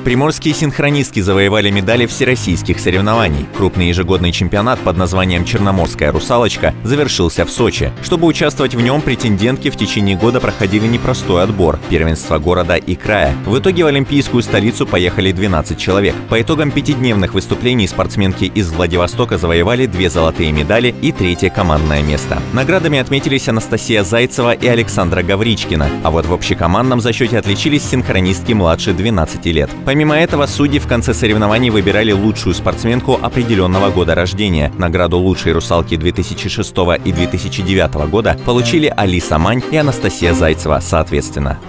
Приморские синхронистки завоевали медали всероссийских соревнований. Крупный ежегодный чемпионат под названием «Черноморская русалочка» завершился в Сочи. Чтобы участвовать в нем, претендентки в течение года проходили непростой отбор – первенства города и края. В итоге в олимпийскую столицу поехали 12 человек. По итогам 5-дневных выступлений спортсменки из Владивостока завоевали 2 золотые медали и 3-е командное место. Наградами отметились Анастасия Зайцева и Александра Гавричкина, а вот в общекомандном зачете отличились синхронистки младше 12 лет. Помимо этого, судьи в конце соревнований выбирали лучшую спортсменку определенного года рождения. Награду лучшей русалки 2006 и 2009 года получили Алиса Мань и Анастасия Зайцева, соответственно.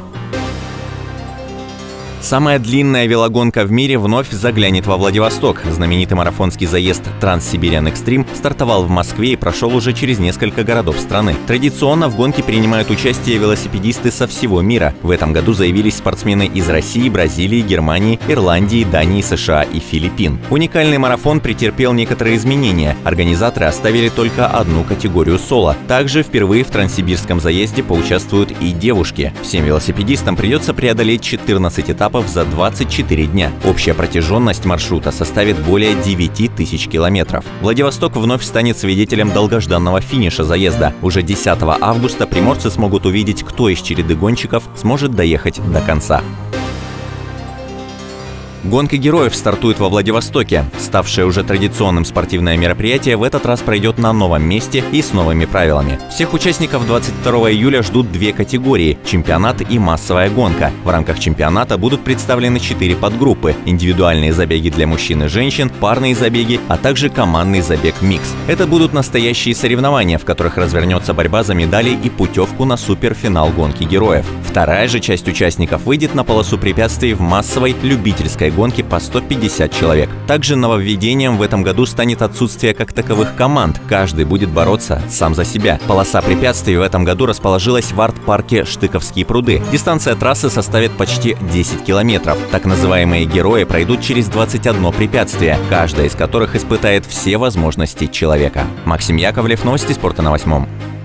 Самая длинная велогонка в мире вновь заглянет во Владивосток. Знаменитый марафонский заезд Транссибириан Экстрим стартовал в Москве и прошел уже через несколько городов страны. Традиционно в гонке принимают участие велосипедисты со всего мира. В этом году заявились спортсмены из России, Бразилии, Германии, Ирландии, Дании, США и Филиппин. Уникальный марафон претерпел некоторые изменения. Организаторы оставили только одну категорию соло. Также впервые в Транссибирском заезде поучаствуют и девушки. Всем велосипедистам придется преодолеть 14 этапов за 24 дня. Общая протяженность маршрута составит более 9000 километров. Владивосток вновь станет свидетелем долгожданного финиша заезда. Уже 10 августа приморцы смогут увидеть, кто из череды гонщиков сможет доехать до конца. Гонка героев стартует во Владивостоке. Ставшее уже традиционным спортивное мероприятие в этот раз пройдет на новом месте и с новыми правилами. Всех участников 22 июля ждут 2 категории – чемпионат и массовая гонка. В рамках чемпионата будут представлены 4 подгруппы – индивидуальные забеги для мужчин и женщин, парные забеги, а также командный забег «Микс». Это будут настоящие соревнования, в которых развернется борьба за медали и путевку на суперфинал гонки героев. Вторая же часть участников выйдет на полосу препятствий в массовой любительской гонки по 150 человек. Также нововведением в этом году станет отсутствие как таковых команд. Каждый будет бороться сам за себя. Полоса препятствий в этом году расположилась в арт-парке Штыковские пруды. Дистанция трассы составит почти 10 километров. Так называемые герои пройдут через 21 препятствие, каждое из которых испытает все возможности человека. Максим Яковлев, новости спорта на 8.